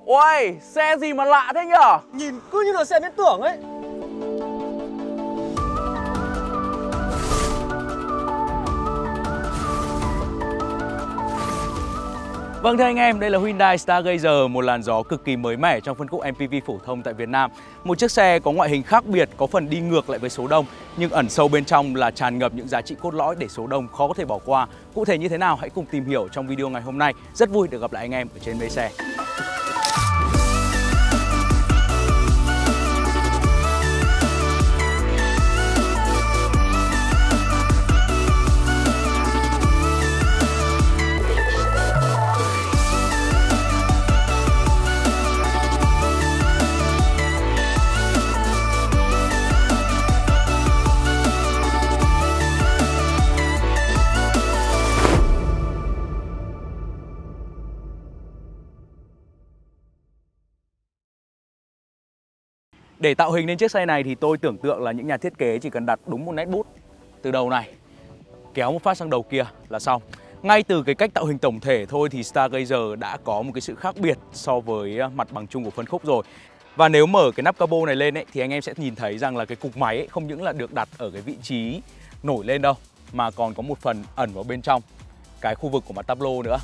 Ôi, xe gì mà lạ thế nhở? Nhìn cứ như là xe biến tưởng ấy. Vâng thưa anh em, đây là Hyundai Stargazer, một làn gió cực kỳ mới mẻ trong phân khúc MPV phổ thông tại Việt Nam. Một chiếc xe có ngoại hình khác biệt, có phần đi ngược lại với số đông, nhưng ẩn sâu bên trong là tràn ngập những giá trị cốt lõi để số đông khó có thể bỏ qua. Cụ thể như thế nào hãy cùng tìm hiểu trong video ngày hôm nay. Rất vui được gặp lại anh em ở trên Mê Xe. Để tạo hình lên chiếc xe này thì tôi tưởng tượng là những nhà thiết kế chỉ cần đặt đúng một nét bút từ đầu này, kéo một phát sang đầu kia là xong. Ngay từ cái cách tạo hình tổng thể thôi thì Stargazer đã có một cái sự khác biệt so với mặt bằng chung của phân khúc rồi. Và nếu mở cái nắp capo này lên ấy, thì anh em sẽ nhìn thấy rằng là cái cục máy ấy, không những là được đặt ở cái vị trí nổi lên đâu, mà còn có một phần ẩn vào bên trong cái khu vực của mặt táp lô nữa.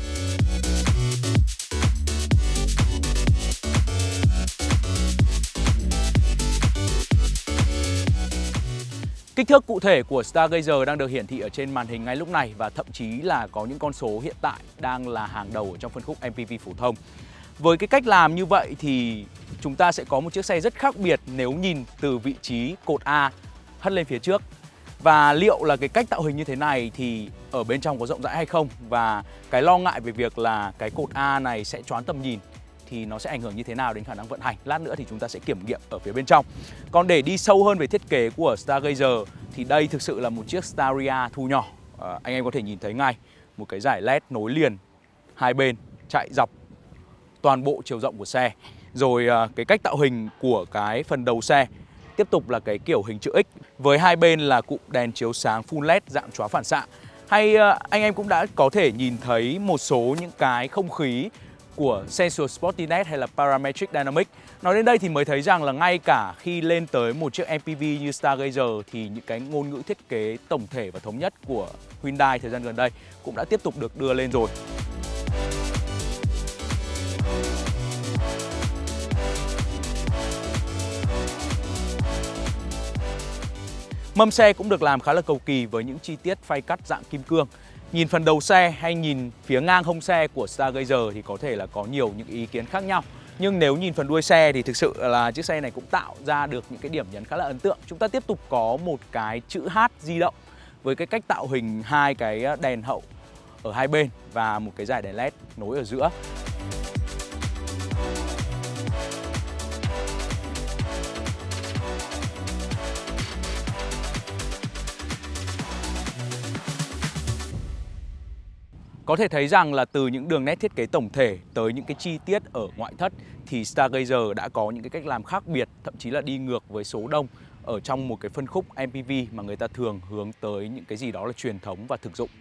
Kích thước cụ thể của Stargazer đang được hiển thị ở trên màn hình ngay lúc này, và thậm chí là có những con số hiện tại đang là hàng đầu ở trong phân khúc MPV phổ thông. Với cái cách làm như vậy thì chúng ta sẽ có một chiếc xe rất khác biệt nếu nhìn từ vị trí cột A hất lên phía trước. Và liệu là cái cách tạo hình như thế này thì ở bên trong có rộng rãi hay không? Và cái lo ngại về việc là cái cột A này sẽ choán tầm nhìn thì nó sẽ ảnh hưởng như thế nào đến khả năng vận hành. Lát nữa thì chúng ta sẽ kiểm nghiệm ở phía bên trong. Còn để đi sâu hơn về thiết kế của Stargazer thì đây thực sự là một chiếc Staria thu nhỏ. Anh em có thể nhìn thấy ngay một cái dải LED nối liền hai bên, chạy dọc toàn bộ chiều rộng của xe. Rồi cái cách tạo hình của cái phần đầu xe tiếp tục là cái kiểu hình chữ X, với hai bên là cụm đèn chiếu sáng full LED dạng chóa phản xạ. Hay anh em cũng đã có thể nhìn thấy một số những cái không khí của Sensual Sportiness hay là Parametric Dynamic. Nói đến đây thì mới thấy rằng là ngay cả khi lên tới một chiếc MPV như Stargazer thì những cái ngôn ngữ thiết kế tổng thể và thống nhất của Hyundai thời gian gần đây cũng đã tiếp tục được đưa lên rồi. Mâm xe cũng được làm khá là cầu kỳ với những chi tiết phay cắt dạng kim cương. Nhìn phần đầu xe hay nhìn phía ngang hông xe của Stargazer thì có thể là có nhiều những ý kiến khác nhau. Nhưng nếu nhìn phần đuôi xe thì thực sự là chiếc xe này cũng tạo ra được những cái điểm nhấn khá là ấn tượng. Chúng ta tiếp tục có một cái chữ H di động với cái cách tạo hình hai cái đèn hậu ở hai bên và một cái dải đèn LED nối ở giữa. Có thể thấy rằng là từ những đường nét thiết kế tổng thể tới những cái chi tiết ở ngoại thất thì Stargazer đã có những cái cách làm khác biệt, thậm chí là đi ngược với số đông ở trong một cái phân khúc MPV mà người ta thường hướng tới những cái gì đó là truyền thống và thực dụng.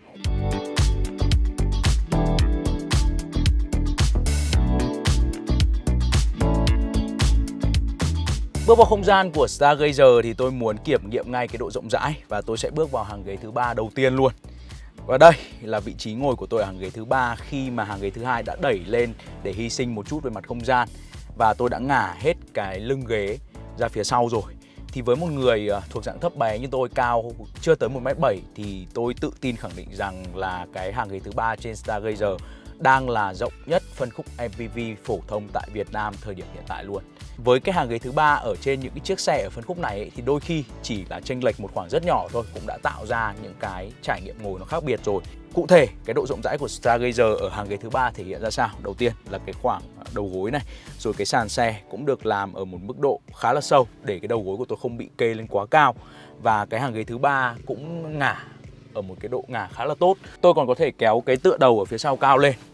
Bước vào không gian của Stargazer thì tôi muốn kiểm nghiệm ngay cái độ rộng rãi và tôi sẽ bước vào hàng ghế thứ 3 đầu tiên luôn. Và đây là vị trí ngồi của tôi ở hàng ghế thứ 3 khi mà hàng ghế thứ 2 đã đẩy lên để hy sinh một chút về mặt không gian. Và tôi đã ngả hết cái lưng ghế ra phía sau rồi. Thì với một người thuộc dạng thấp bé như tôi, cao chưa tới 1m7 thì tôi tự tin khẳng định rằng là cái hàng ghế thứ 3 trên Stargazer đang là rộng nhất phân khúc MPV phổ thông tại Việt Nam thời điểm hiện tại luôn. Với cái hàng ghế thứ 3 ở trên những cái chiếc xe ở phân khúc này ấy, thì đôi khi chỉ là chênh lệch một khoảng rất nhỏ thôi cũng đã tạo ra những cái trải nghiệm ngồi nó khác biệt rồi. Cụ thể, cái độ rộng rãi của Stargazer ở hàng ghế thứ 3 thể hiện ra sao? Đầu tiên là cái khoảng đầu gối này, rồi cái sàn xe cũng được làm ở một mức độ khá là sâu để cái đầu gối của tôi không bị kê lên quá cao. Và cái hàng ghế thứ 3 cũng ngả ở một cái độ ngả khá là tốt. Tôi còn có thể kéo cái tựa đầu ở phía sau cao lên.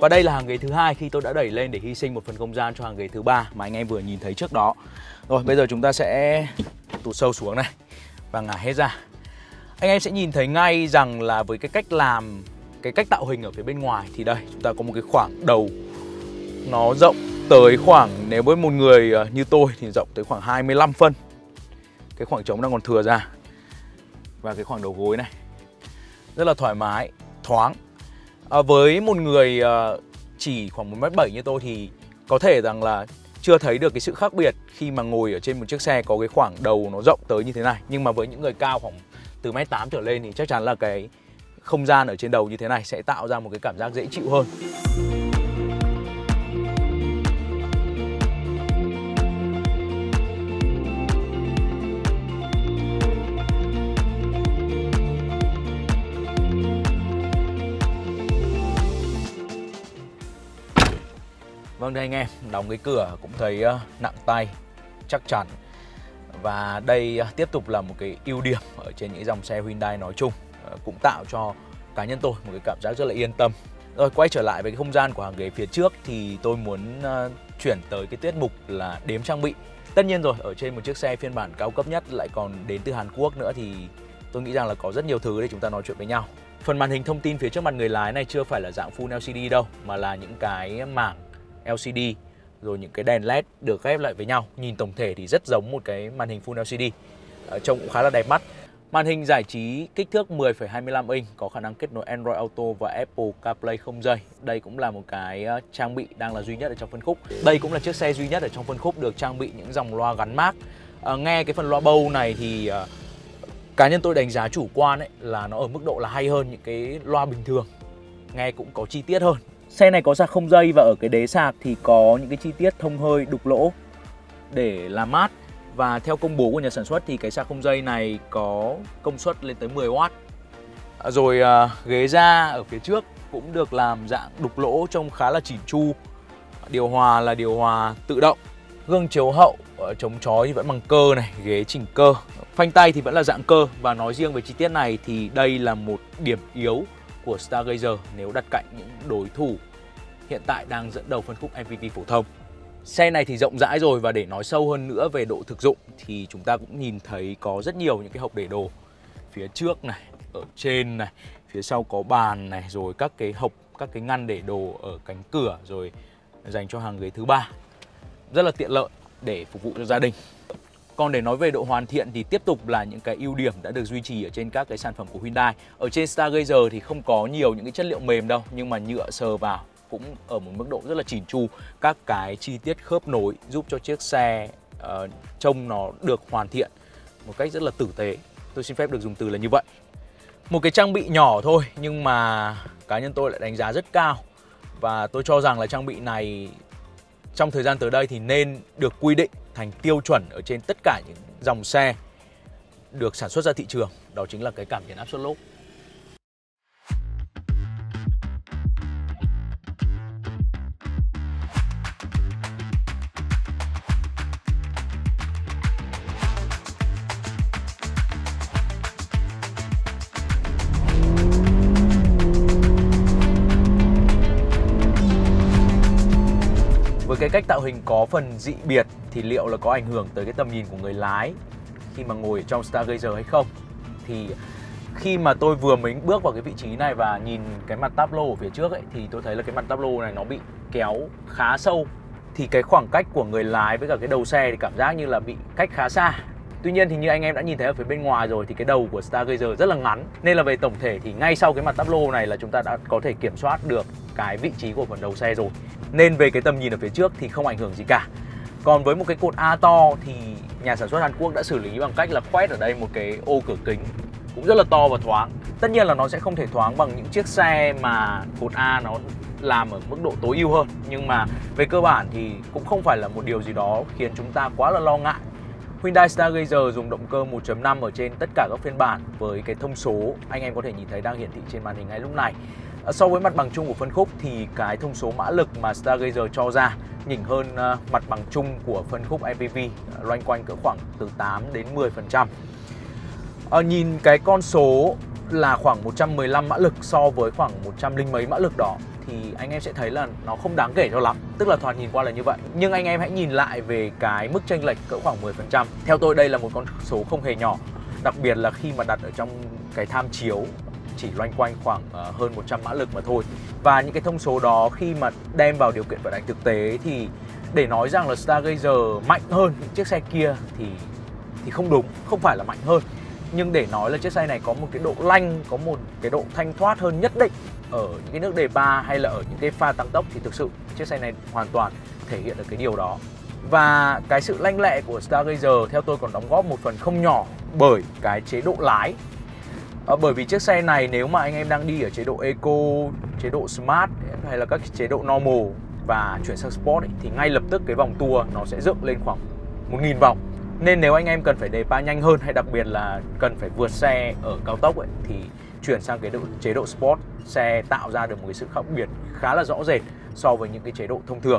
Và đây là hàng ghế thứ hai khi tôi đã đẩy lên để hy sinh một phần không gian cho hàng ghế thứ ba mà anh em vừa nhìn thấy trước đó. Rồi bây giờ chúng ta sẽ tụt sâu xuống này và ngả hết ra. Anh em sẽ nhìn thấy ngay rằng là với cái cách làm, cái cách tạo hình ở phía bên ngoài thì đây chúng ta có một cái khoảng đầu nó rộng tới khoảng, nếu với một người như tôi thì rộng tới khoảng 25 phân. Cái khoảng trống đang còn thừa ra. Và cái khoảng đầu gối này rất là thoải mái, thoáng. Với một người chỉ khoảng 1m7 như tôi thì có thể rằng là chưa thấy được cái sự khác biệt khi mà ngồi ở trên một chiếc xe có cái khoảng đầu nó rộng tới như thế này. Nhưng mà với những người cao khoảng từ 1m8 trở lên thì chắc chắn là cái không gian ở trên đầu như thế này sẽ tạo ra một cái cảm giác dễ chịu hơn. Vâng, đây anh em, đóng cái cửa cũng thấy nặng tay, chắc chắn. Và đây tiếp tục là một cái ưu điểm ở trên những dòng xe Hyundai nói chung, cũng tạo cho cá nhân tôi một cái cảm giác rất là yên tâm. Rồi quay trở lại với cái không gian của hàng ghế phía trước thì tôi muốn chuyển tới cái tiết mục là đếm trang bị. Tất nhiên rồi, ở trên một chiếc xe phiên bản cao cấp nhất lại còn đến từ Hàn Quốc nữa thì tôi nghĩ rằng là có rất nhiều thứ để chúng ta nói chuyện với nhau. Phần màn hình thông tin phía trước mặt người lái này chưa phải là dạng Full LCD đâu, mà là những cái mảng LCD rồi những cái đèn LED được ghép lại với nhau. Nhìn tổng thể thì rất giống một cái màn hình Full LCD, trông cũng khá là đẹp mắt. Màn hình giải trí kích thước 10,25 inch có khả năng kết nối Android Auto và Apple CarPlay không dây. Đây cũng là một cái trang bị đang là duy nhất ở trong phân khúc. Đây cũng là chiếc xe duy nhất ở trong phân khúc được trang bị những dòng loa gắn mác. Nghe cái phần loa bầu này thì cá nhân tôi đánh giá chủ quan ấy là nó ở mức độ là hay hơn những cái loa bình thường, nghe cũng có chi tiết hơn. Xe này có sạc không dây và ở cái đế sạc thì có những cái chi tiết thông hơi đục lỗ để làm mát. Và theo công bố của nhà sản xuất thì cái sạc không dây này có công suất lên tới 10W. Rồi ghế da ở phía trước cũng được làm dạng đục lỗ trông khá là chỉn chu. Điều hòa là điều hòa tự động. Gương chiếu hậu chống chói thì vẫn bằng cơ này, ghế chỉnh cơ. Phanh tay thì vẫn là dạng cơ. Và nói riêng về chi tiết này thì đây là một điểm yếu của Stargazer nếu đặt cạnh những đối thủ hiện tại đang dẫn đầu phân khúc MPV phổ thông. Xe này thì rộng rãi rồi, và để nói sâu hơn nữa về độ thực dụng thì chúng ta cũng nhìn thấy có rất nhiều những cái hộc để đồ phía trước này, ở trên này, phía sau có bàn này, rồi các cái hộc, các cái ngăn để đồ ở cánh cửa, rồi dành cho hàng ghế thứ ba. Rất là tiện lợi để phục vụ cho gia đình. Còn để nói về độ hoàn thiện thì tiếp tục là những cái ưu điểm đã được duy trì ở trên các cái sản phẩm của Hyundai. Ở trên Stargazer thì không có nhiều những cái chất liệu mềm đâu, nhưng mà nhựa sờ vào cũng ở một mức độ rất là chỉn chu. Các cái chi tiết khớp nối giúp cho chiếc xe trông nó được hoàn thiện một cách rất là tử tế. Tôi xin phép được dùng từ là như vậy. Một cái trang bị nhỏ thôi nhưng mà cá nhân tôi lại đánh giá rất cao. Và tôi cho rằng là trang bị này trong thời gian tới đây thì nên được quy định thành tiêu chuẩn ở trên tất cả những dòng xe được sản xuất ra thị trường. Đó chính là cái cảm biến áp suất lốp. Với cái cách tạo hình có phần dị biệt thì liệu là có ảnh hưởng tới cái tầm nhìn của người lái khi mà ngồi trong Stargazer hay không? Thì khi mà tôi vừa mới bước vào cái vị trí này và nhìn cái mặt táp lô ở phía trước ấy, thì tôi thấy là cái mặt táp lô này nó bị kéo khá sâu. Thì cái khoảng cách của người lái với cả cái đầu xe thì cảm giác như là bị cách khá xa. Tuy nhiên thì như anh em đã nhìn thấy ở phía bên ngoài rồi thì cái đầu của Stargazer rất là ngắn. Nên là về tổng thể thì ngay sau cái mặt táp lô này là chúng ta đã có thể kiểm soát được cái vị trí của phần đầu xe rồi. Nên về cái tầm nhìn ở phía trước thì không ảnh hưởng gì cả. Còn với một cái cột A to thì nhà sản xuất Hàn Quốc đã xử lý bằng cách là khoét ở đây một cái ô cửa kính cũng rất là to và thoáng. Tất nhiên là nó sẽ không thể thoáng bằng những chiếc xe mà cột A nó làm ở mức độ tối ưu hơn. Nhưng mà về cơ bản thì cũng không phải là một điều gì đó khiến chúng ta quá là lo ngại. Hyundai Stargazer dùng động cơ 1.5 ở trên tất cả các phiên bản với cái thông số anh em có thể nhìn thấy đang hiển thị trên màn hình ngay lúc này. So với mặt bằng chung của phân khúc thì cái thông số mã lực mà Stargazer cho ra nhỉnh hơn mặt bằng chung của phân khúc MPV, loanh quanh cỡ khoảng từ 8 đến 10%. Nhìn cái con số là khoảng 115 mã lực so với khoảng 100 mấy mã lực đó thì anh em sẽ thấy là nó không đáng kể cho lắm. Tức là thoạt nhìn qua là như vậy. Nhưng anh em hãy nhìn lại về cái mức chênh lệch cỡ khoảng 10%. Theo tôi đây là một con số không hề nhỏ. Đặc biệt là khi mà đặt ở trong cái tham chiếu chỉ loanh quanh khoảng hơn 100 mã lực mà thôi. Và những cái thông số đó khi mà đem vào điều kiện vận hành thực tế thì để nói rằng là Stargazer mạnh hơn những chiếc xe kia thì không đúng, không phải là mạnh hơn. Nhưng để nói là chiếc xe này có một cái độ lanh, có một cái độ thanh thoát hơn nhất định ở những cái nước đề ba hay là ở những cái pha tăng tốc thì thực sự chiếc xe này hoàn toàn thể hiện được cái điều đó. Và cái sự lanh lẹ của Stargazer theo tôi còn đóng góp một phần không nhỏ bởi cái chế độ lái. Bởi vì chiếc xe này nếu mà anh em đang đi ở chế độ Eco, chế độ Smart hay là các chế độ Normal và chuyển sang Sport thì ngay lập tức cái vòng tua nó sẽ dựng lên khoảng 1000 vòng. Nên nếu anh em cần phải đề pa nhanh hơn hay đặc biệt là cần phải vượt xe ở cao tốc thì chuyển sang cái chế độ Sport xe tạo ra được một cái sự khác biệt khá là rõ rệt so với những cái chế độ thông thường.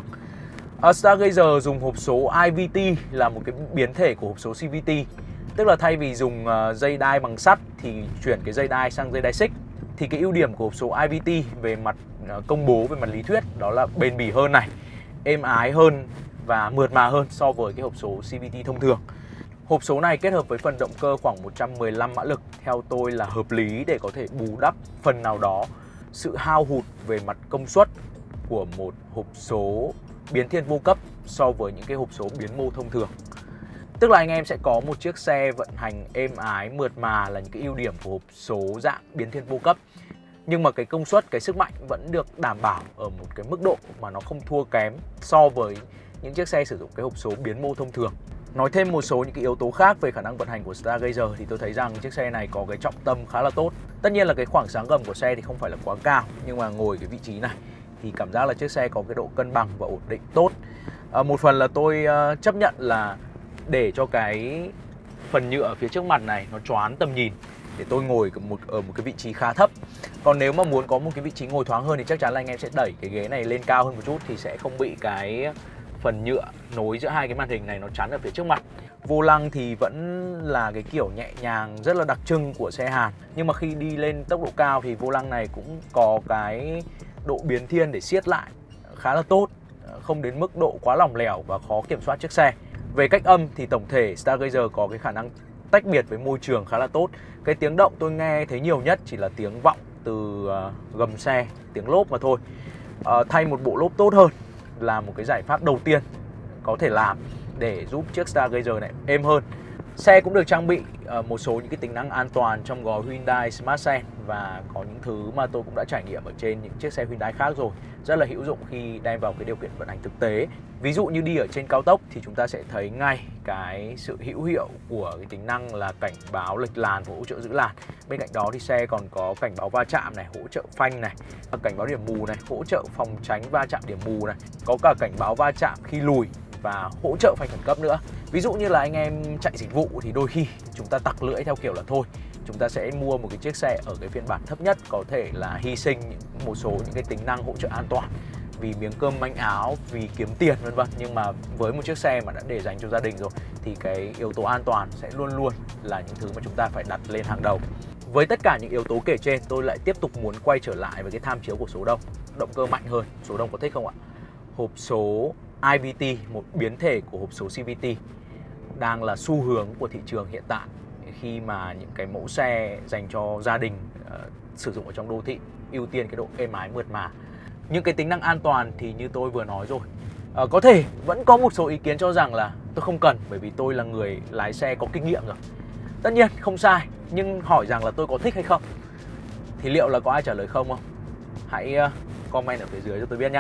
Stargazer dùng hộp số IVT là một cái biến thể của hộp số CVT. Tức là thay vì dùng dây đai bằng sắt thì chuyển cái dây đai sang dây đai xích. Thì cái ưu điểm của hộp số IVT về mặt công bố, về mặt lý thuyết đó là bền bỉ hơn này, êm ái hơn và mượt mà hơn so với cái hộp số CVT thông thường. Hộp số này kết hợp với phần động cơ khoảng 115 mã lực theo tôi là hợp lý để có thể bù đắp phần nào đó sự hao hụt về mặt công suất của một hộp số biến thiên vô cấp so với những cái hộp số biến mô thông thường. Tức là anh em sẽ có một chiếc xe vận hành êm ái, mượt mà là những cái ưu điểm của hộp số dạng biến thiên vô cấp. Nhưng mà cái công suất, cái sức mạnh vẫn được đảm bảo ở một cái mức độ mà nó không thua kém so với những chiếc xe sử dụng cái hộp số biến mô thông thường. Nói thêm một số những cái yếu tố khác về khả năng vận hành của Stargazer thì tôi thấy rằng chiếc xe này có cái trọng tâm khá là tốt. Tất nhiên là cái khoảng sáng gầm của xe thì không phải là quá cao, nhưng mà ngồi cái vị trí này thì cảm giác là chiếc xe có cái độ cân bằng và ổn định tốt. Một phần là tôi chấp nhận là để cho cái phần nhựa phía trước mặt này nó choán tầm nhìn để tôi ngồi ở một cái vị trí khá thấp. Còn nếu mà muốn có một cái vị trí ngồi thoáng hơn thì chắc chắn là anh em sẽ đẩy cái ghế này lên cao hơn một chút thì sẽ không bị cái phần nhựa nối giữa hai cái màn hình này nó chắn ở phía trước mặt. Vô lăng thì vẫn là cái kiểu nhẹ nhàng rất là đặc trưng của xe Hàn. Nhưng mà khi đi lên tốc độ cao thì vô lăng này cũng có cái độ biến thiên để siết lại khá là tốt, không đến mức độ quá lỏng lẻo và khó kiểm soát chiếc xe. Về cách âm thì tổng thể Stargazer có cái khả năng tách biệt với môi trường khá là tốt. Cái tiếng động tôi nghe thấy nhiều nhất chỉ là tiếng vọng từ gầm xe, tiếng lốp mà thôi. Thay một bộ lốp tốt hơn là một cái giải pháp đầu tiên có thể làm để giúp chiếc Stargazer này êm hơn. Xe cũng được trang bị một số những cái tính năng an toàn trong gói Hyundai Smart Sense và có những thứ mà tôi cũng đã trải nghiệm ở trên những chiếc xe Hyundai khác rồi, rất là hữu dụng khi đem vào cái điều kiện vận hành thực tế. Ví dụ như đi ở trên cao tốc thì chúng ta sẽ thấy ngay cái sự hữu hiệu của cái tính năng là cảnh báo lệch làn và hỗ trợ giữ làn. Bên cạnh đó thì xe còn có cảnh báo va chạm này, hỗ trợ phanh này, cảnh báo điểm mù này, hỗ trợ phòng tránh va chạm điểm mù này, có cả cảnh báo va chạm khi lùi và hỗ trợ phanh khẩn cấp nữa. Ví dụ như là anh em chạy dịch vụ thì đôi khi chúng ta tặc lưỡi theo kiểu là thôi chúng ta sẽ mua một cái chiếc xe ở cái phiên bản thấp nhất, có thể là hy sinh một số những cái tính năng hỗ trợ an toàn vì miếng cơm manh áo, vì kiếm tiền vân vân. Nhưng mà với một chiếc xe mà đã để dành cho gia đình rồi thì cái yếu tố an toàn sẽ luôn luôn là những thứ mà chúng ta phải đặt lên hàng đầu. Với tất cả những yếu tố kể trên, tôi lại tiếp tục muốn quay trở lại với cái tham chiếu của số đông. Động cơ mạnh hơn, số đông có thích không ạ? Hộp số IVT, một biến thể của hộp số CVT, đang là xu hướng của thị trường hiện tại khi mà những cái mẫu xe dành cho gia đình sử dụng ở trong đô thị ưu tiên cái độ êm ái mượt mà. Những cái tính năng an toàn thì như tôi vừa nói rồi, có thể vẫn có một số ý kiến cho rằng là tôi không cần bởi vì tôi là người lái xe có kinh nghiệm rồi. Tất nhiên không sai, nhưng hỏi rằng là tôi có thích hay không thì liệu là có ai trả lời không không? Hãy comment ở phía dưới cho tôi biết nhé.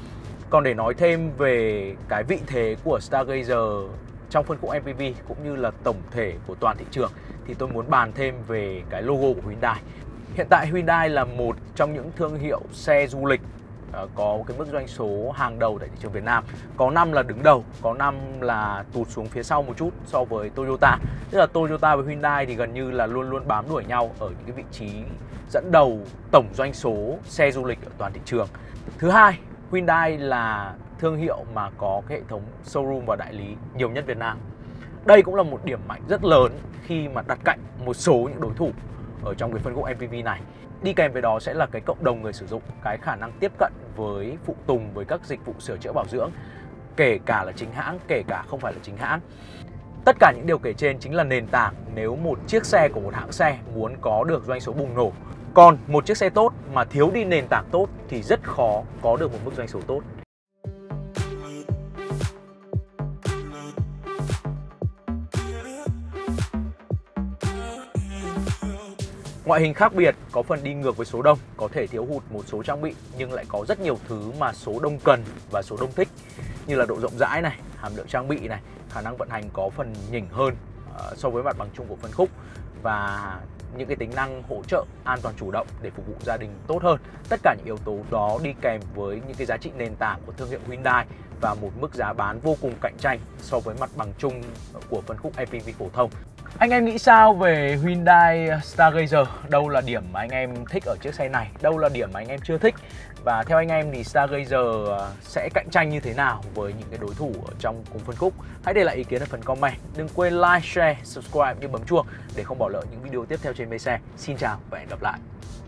Còn để nói thêm về cái vị thế của Stargazer trong phân khúc MPV cũng như là tổng thể của toàn thị trường thì tôi muốn bàn thêm về cái logo của Hyundai. Hiện tại Hyundai là một trong những thương hiệu xe du lịch có cái mức doanh số hàng đầu tại thị trường Việt Nam. Có năm là đứng đầu, có năm là tụt xuống phía sau một chút so với Toyota. Tức là Toyota và Hyundai thì gần như là luôn luôn bám đuổi nhau ở những cái vị trí dẫn đầu tổng doanh số xe du lịch ở toàn thị trường. Thứ hai, Hyundai là thương hiệu mà có cái hệ thống showroom và đại lý nhiều nhất Việt Nam. Đây cũng là một điểm mạnh rất lớn khi mà đặt cạnh một số những đối thủ ở trong cái phân khúc MPV này. Đi kèm với đó sẽ là cái cộng đồng người sử dụng, cái khả năng tiếp cận với phụ tùng, với các dịch vụ sửa chữa bảo dưỡng, kể cả là chính hãng, kể cả không phải là chính hãng. Tất cả những điều kể trên chính là nền tảng nếu một chiếc xe của một hãng xe muốn có được doanh số bùng nổ. Còn một chiếc xe tốt mà thiếu đi nền tảng tốt thì rất khó có được một mức doanh số tốt. Ngoại hình khác biệt, có phần đi ngược với số đông, có thể thiếu hụt một số trang bị nhưng lại có rất nhiều thứ mà số đông cần và số đông thích, như là độ rộng rãi này, hàm lượng trang bị này, khả năng vận hành có phần nhỉnh hơn so với mặt bằng chung của phân khúc, và những cái tính năng hỗ trợ an toàn chủ động để phục vụ gia đình tốt hơn. Tất cả những yếu tố đó đi kèm với những cái giá trị nền tảng của thương hiệu Hyundai và một mức giá bán vô cùng cạnh tranh so với mặt bằng chung của phân khúc MPV phổ thông. Anh em nghĩ sao về Hyundai Stargazer? Đâu là điểm mà anh em thích ở chiếc xe này? Đâu là điểm mà anh em chưa thích? Và theo anh em thì Stargazer sẽ cạnh tranh như thế nào với những cái đối thủ ở trong cùng phân khúc? Hãy để lại ý kiến ở phần comment. Đừng quên like, share, subscribe như bấm chuông để không bỏ lỡ những video tiếp theo trên Mê Xe. Xin chào và hẹn gặp lại.